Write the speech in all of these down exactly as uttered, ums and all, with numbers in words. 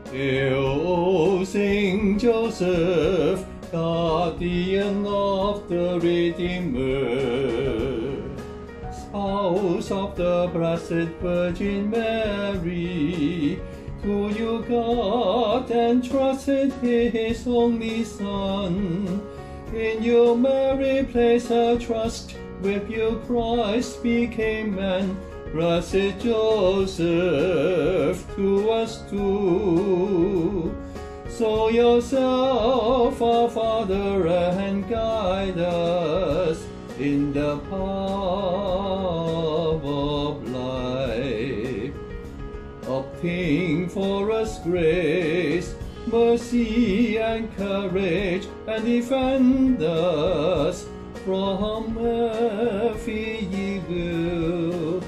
Hail, Saint Joseph, guardian of the Redeemer, spouse of the Blessed Virgin Mary, to you God entrusted His only Son. In you Mary placed her trust, with you Christ became man. Blessed Joseph, to us too. So yourself, our Father, and guide us in the path of life. Obtain for us grace, mercy, and courage, and defend us from every evil.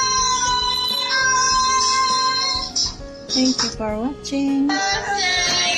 Thank you for watching.